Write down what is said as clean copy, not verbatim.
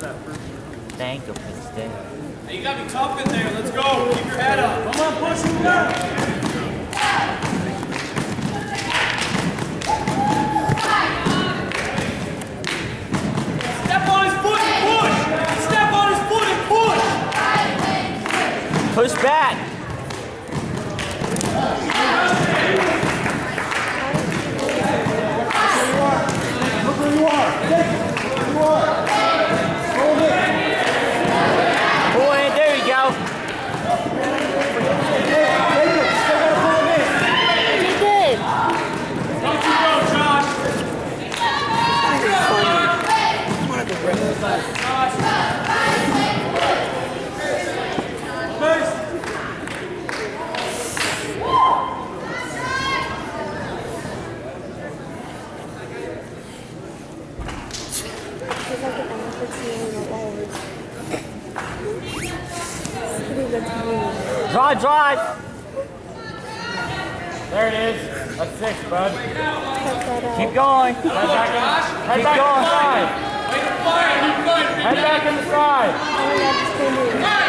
Thank you for staying. Hey, you gotta be tough in there. Let's go. Keep your head up. Come on, push him down. Step on his foot and push. Step on his foot and push. Push back. Look where you are. Where you are. Hold it. Pull in. There you go. You did. Don't you go, Josh. First. Drive, drive. There it is. That's 6, bud. Keep going. Head back in the side. Head back in the side.